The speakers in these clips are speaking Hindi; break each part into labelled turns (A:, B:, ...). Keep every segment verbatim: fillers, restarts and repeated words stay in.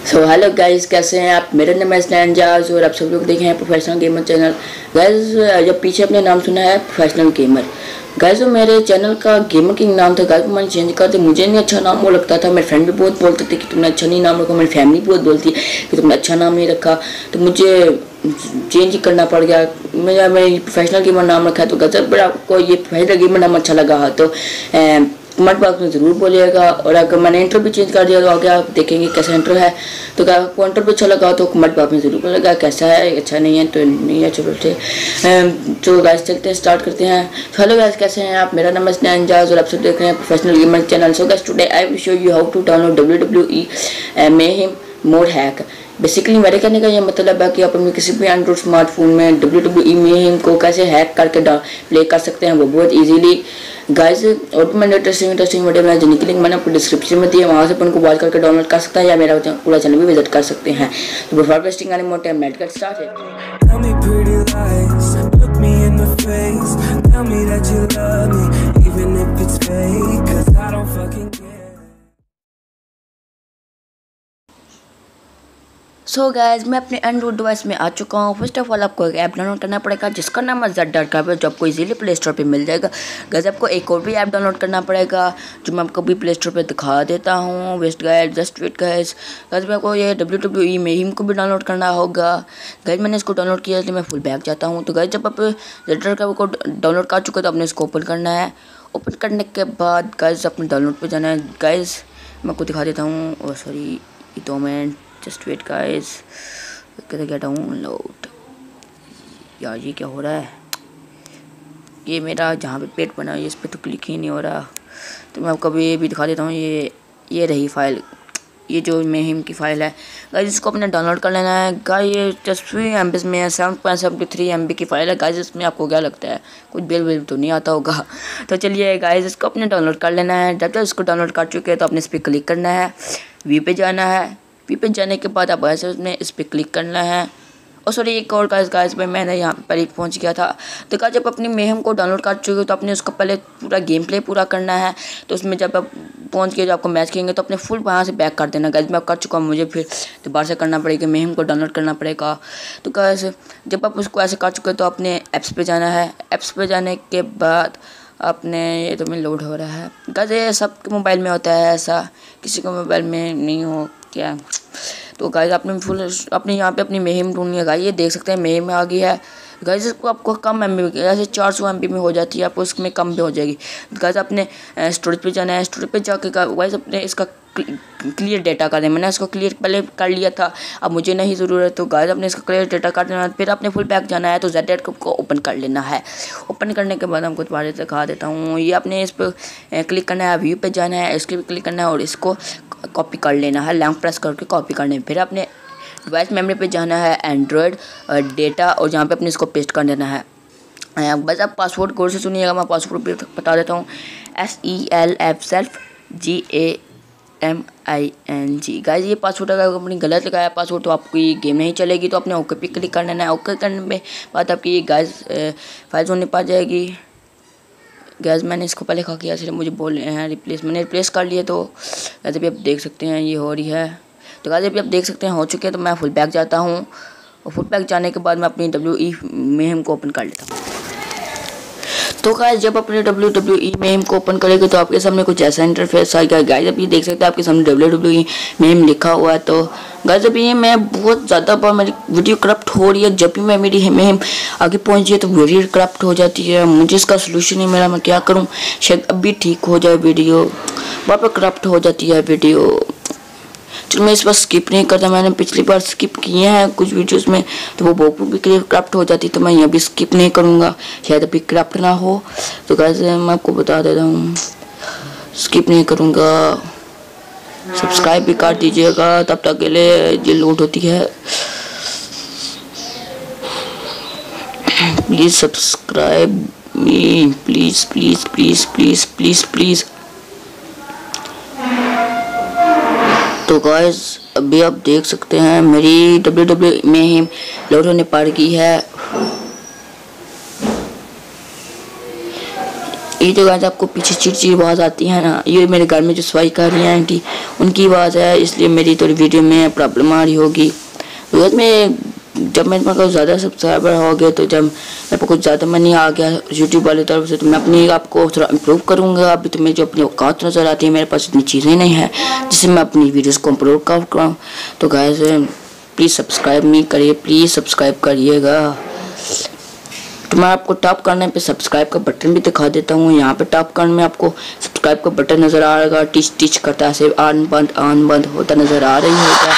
A: सो हेलो गाइस, कैसे हैं आप। मेरा नाम है स्टैन जाज और आप सब लोग देखे हैं प्रोफेशनल गेमर चैनल। गाइस जब पीछे अपने नाम सुना है प्रोफेशनल गेमर, गाइस जो मेरे चैनल का गेमर किंग नाम था, गाइस मैंने चेंज कर दिया। मुझे नहीं अच्छा नाम वो लगता था, मेरे फ्रेंड भी बहुत बोलते थे कि तुमने अच्छा नहीं नाम रखा, मेरी फैमिली बहुत बोलती है कि तुमने अच्छा नाम नहीं रखा, तो मुझे चेंज ही करना पड़ गया। मेरा मैं प्रोफेशनल गेमर नाम रखा है, तो गजब पर आपको ये प्रोफेशनल गेमर नाम अच्छा लगा हो तो कमेंट बॉक्स में ज़रूर बोलिएगा। और अगर मैंने इंट्रो भी चेंज कर दिया तो आगे आप देखेंगे कैसा इंट्रो है। तो अगर आपको इंट्रो भी अच्छा लगा तो कमेंट बॉक्स में ज़रूर बोलिएगा कैसा है, अच्छा नहीं है तो नहीं है। चलो ठीक, तो गाइस चलते हैं, स्टार्ट करते हैं। हेलो गाइस, कैसे हैं आप। मेरा नाम है स्नैन जाज और आप सब देख रहे हैं professional gamer channel. So guys today I will show you how to download W W E mayhem mod hack. Basically मेरे कहने का ये मतलब है कि आप अपने किसी भी एंड्रॉइड स्मार्टफोन में डब्ल्यू डब्ल्यू ई मेहिम को कैसे हैक करके प्ले कर सकते हैं, वो बहुत इजीली। गाइस और भी मैंने इंटरेस्टिंग इंटरेस्टिंग वीडियो बनाई जिनकी लिंक मैंने आपको डिस्क्रिप्शन में दी है, वहाँ से अपन को वॉच करके डाउनलोड कर सकता है या मेरा पूरा चैनल भी विजिट कर सकते हैं। तो before wasting any more time let's get started. So guys मैं अपने एंड्रॉइड डिवाइस में आ चुका हूँ। फर्स्ट ऑफ ऑल आपको एक ऐप डाउनलोड करना पड़ेगा जिसका नाम है ज़ेड डॉट कॉम, जो आपको इजीली प्ले स्टोर पे मिल जाएगा। गाइस आपको एक और भी ऐप डाउनलोड करना पड़ेगा जो मैं आपको भी प्ले स्टोर पे दिखा देता हूँ। West guys just wait guys. Guys मैं आपको ये डब्ल्यू डब्ल्यू ई मेहिम को भी डाउनलोड करना होगा। गाइस मैंने इसको डाउनलोड किया तो मैं फुल बैक जाता हूँ। तो गाइस जब आप ज़ेड डॉट कॉम को डाउनलोड कर चुके तो आपने इसको ओपन करना है। ओपन करने के बाद गाइस अपने डाउनलोड पर जाना है। गाइस मैं आपको दिखा देता हूँ, और सॉरी दो मिनट जस्ट वेट गाइस। कैसे क्या डाउनलोड यार, ये क्या हो रहा है। ये मेरा जहाँ पे पेट बना है इस पर तो क्लिक ही नहीं हो रहा। तो मैं आपको अभी ये भी दिखा देता हूँ। ये ये रही फाइल, ये जो मेहिम की फ़ाइल है गाइस, इसको अपने डाउनलोड कर लेना है। गाइस ये चौबीस एम बी में है, seven point seven three M B की फ़ाइल है। गाइस इसमें आपको क्या लगता है कुछ बिल बिल तो नहीं आता होगा। तो चलिए गाइस इसको अपने डाउनलोड कर लेना है। जब तक इसको डाउनलोड कर चुके हैं तो अपने इस पर क्लिक करना है, वी पे जाना है। वी पे जाने के बाद आप ऐसे उसमें इस पर क्लिक करना है। और सॉरी एक और गाइस गाइस में मैंने यहाँ पे पहले पहुँच गया था। तो गाइस जब अपनी मेहिम को डाउनलोड कर चुके हो तो अपने उसका पहले पूरा गेम प्ले पूरा करना है। तो उसमें जब आप पहुँच गए, जब आपको मैच खेलेंगे तो अपने फुल वहाँ से बैक कर देना। गाइस मैं कर चुका हूँ, मुझे फिर दोबारा से करना पड़ेगा, मेहिम को डाउनलोड करना पड़ेगा। तो गाइस जब आप उसको ऐसे कर चुके हो तो अपने ऐप्स पर जाना है। ऐप्स पर जाने के बाद अपने ये तो में लोड हो रहा है। गाइस ये सबके मोबाइल में होता है ऐसा, किसी को मोबाइल में नहीं हो क्या। तो गाइस आपने फुल अपने यहाँ पे अपनी मेहिम ढूंढनी है। गाइस ये देख सकते हैं मेहिम आ गई है। गाइस इसको आपको कम एम बी ऐसे चार सौ एम बी में हो जाती है, आपको इसमें कम भी हो जाएगी। गाइस अपने स्टोरेज पे जाना है। स्टोरेज पे जाके गाइस अपने इसका क्लियर डेटा कर दें। मैंने इसको क्लियर पहले कर लिया था, अब मुझे नहीं ज़रूरत। तो गाइस अपने इसका क्लियर डेटा कर देना, फिर अपने फुल बैक जाना है। तो ज़ेड डॉट कॉम को ओपन कर लेना है। ओपन करने के बाद हम कुछ बारे दिखा देता हूँ। ये अपने इस पर क्लिक करना है, व्यू पे जाना है, इसके भी क्लिक करना है और इसको कॉपी कर लेना है। लॉन्ग प्रेस करके कॉपी करने, फिर अपने डिवाइस मेमोरी पे जाना है, एंड्रॉयड डेटा, और जहाँ पे अपने इसको पेस्ट कर देना है। बस आप पासवर्ड गौर से सुनिएगा, मैं पासवर्ड भी बता देता हूँ। S E L F self G A M I N G. Guys ये पासवर्ड अगर अपनी गलत लगाया पासवर्ड तो आपको ये गेम नहीं चलेगी। तो अपने ओके पे क्लिक कर लेना है। ओके करने के बाद आपकी ये गाइस फाइल होने पा जाएगी। गैस मैंने इसको पहले खा किया, इसलिए मुझे बोल रहे हैं रिप्लेस, मैंने रिप्लेस कर लिए। तो जैसे भी आप देख सकते हैं ये हो रही है। तो गाइस भी आप देख सकते हैं हो चुके हैं। तो मैं फुल बैक जाता हूँ और फुल बैक जाने के बाद मैं अपनी डब्ल्यू ई मेहिम को ओपन कर लेता हूँ। तो गाइस जब अपने डब्ल्यू डब्ल्यू ई मेहिम को ओपन करेंगे तो आपके सामने कुछ ऐसा इंटरफेस आएगा। गाइस अब ये देख सकते हैं आपके सामने डब्ल्यू डब्ल्यू ई मेहिम लिखा हुआ है। तो गाइस अभी ये मैं बहुत ज़्यादा बार मेरी वीडियो करप्ट हो रही है। जब भी मैं मेरी मेहिम आगे पहुंची है तो वीडियो करप्ट हो जाती है। मुझे इसका सोल्यूशन नहीं मिला, मैं क्या करूं। शायद अभी ठीक हो जाए वीडियो, बार बार करप्ट हो जाती है वीडियो। चलो मैं इस बार स्किप नहीं करता, मैंने पिछली बार स्किप किए हैं कुछ वीडियोस में तो वो बहुत भी करप्ट हो जाती, तो मैं यहाँ भी स्किप नहीं करूँगा, शायद अभी करप्ट ना हो। तो गाइस मैं आपको बता देता हूँ स्किप नहीं करूँगा। सब्सक्राइब भी कर दीजिएगा तब तक के लिए ये लोड होती है। Please subscribe me, please please please please please please. तो गाइस अभी आप देख सकते हैं मेरी डब्ल्यू डब्ल्यू मेहिम लोड होने पड़ गई है। ये जो गाइस आपको पीछे चिड़चिड़ आवाज़ आती है ना, ये मेरे घर में जो सफाई कर रही है आंटी, उनकी आवाज़ है, इसलिए मेरी थोड़ी वीडियो में प्रॉब्लम आ रही होगी। तो गाइस मैं जब मेरे पास ज़्यादा सब्सक्राइबर हो गए, तो जब मेरे पास कुछ ज़्यादा मनी आ गया यूट्यूब वाली तरफ से, तो मैं अपनी आपको थोड़ा इम्प्रूव करूँगा। अभी तो मेरी जो अपनी औकात नज़र आती है, मेरे पास इतनी चीज़ें नहीं है जिससे मैं अपनी वीडियोज़ को इम्प्रूव कर पाऊँ। तो गाइस प्लीज़ सब्सक्राइब नहीं करिए, प्लीज़ सब्सक्राइब करिएगा। तो मैं आपको टैप करने पे सब्सक्राइब का बटन भी दिखा देता हूँ। यहाँ पे टैप करने में आपको सब्सक्राइब का बटन नज़र आ रहेगा, टिच टिच करता है, ऑन बंद ऑन बंद होता नज़र आ रही होगा।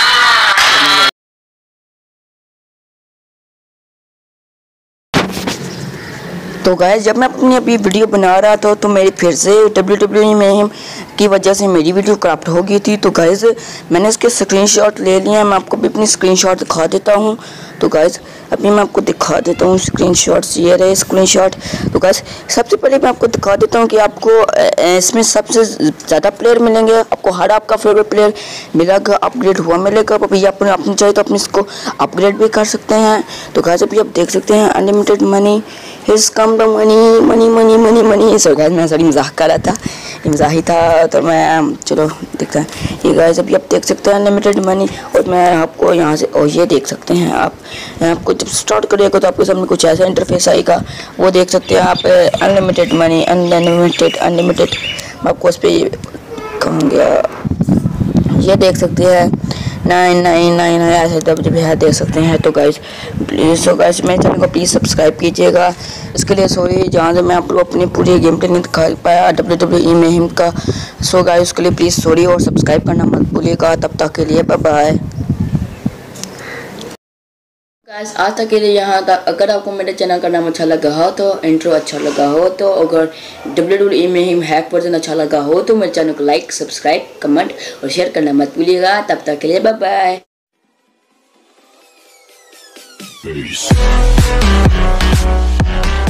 A: तो गाइस जब मैं अपनी अभी वीडियो बना रहा था, तो मेरी फिर से डब्ल्यू डब्ल्यू ई में की वजह से मेरी वीडियो क्रॉप्ड हो गई थी। तो गाइस मैंने इसके स्क्रीनशॉट ले लिया है, मैं आपको भी अपनी स्क्रीनशॉट दिखा देता हूँ। तो गाइस अभी मैं आपको दिखा देता हूँ स्क्रीनशॉट्स, ये रहे स्क्रीनशॉट। तो गाइस सबसे पहले मैं आपको दिखा देता हूँ कि आपको इसमें सबसे ज़्यादा प्लेयर मिलेंगे, आपको हर आपका फेवरेट प्लेयर मिलेगा, अपग्रेड हुआ मिलेगा। अभी आप अपने चाहिए तो अपने इसको अपग्रेड भी कर सकते हैं। तो गाइस अभी आप देख सकते हैं unlimited money his come the money money money money money. So guys मैं सॉरी मजाक कर रहा था, मजाक ही था, तो मैं चलो देखते हैं। ये गाइस अभी आप देख सकते हैं अनलिमिटेड मनी, और मैं आपको यहाँ से और ये देख सकते हैं आप, आपको जब स्टार्ट करिएगा तो आपके सामने कुछ ऐसा इंटरफेस आएगा, वो देख सकते हैं आप अनलिमिटेड मनी अनलिमिटेड अनलिमिटेड। मैं आपको उस पर कहूँ गया, ये देख सकते हैं नाइन नाइन नाइन है, ऐसे तब जब है देख सकते हैं। तो गाइस प्लीज़ सो गाइस मेरे चैनल को प्लीज़ सब्सक्राइब कीजिएगा। इसके लिए सॉरी जहाँ से मैं आपको अपनी पूरी गेम प्ले नहीं दिखा पाया डब्ल्यू डब्ल्यू ई में हिम का। सो गाइस उसके लिए प्लीज़ सॉरी, और सब्सक्राइब करना मत भूलिएगा। तब तक के लिए बाय बाय गाइस। आज तक के लिए यहाँ तक। अगर आपको मेरे चैनल का नाम अच्छा लगा हो, तो इंट्रो अच्छा लगा हो, तो अगर डब्ल्यू डब्ल्यू ई में हिम हैक वर्जन अच्छा लगा हो, तो मेरे चैनल को लाइक सब्सक्राइब कमेंट और शेयर करना मत भूलिएगा। तब तक के लिए बाय बाय। Peace.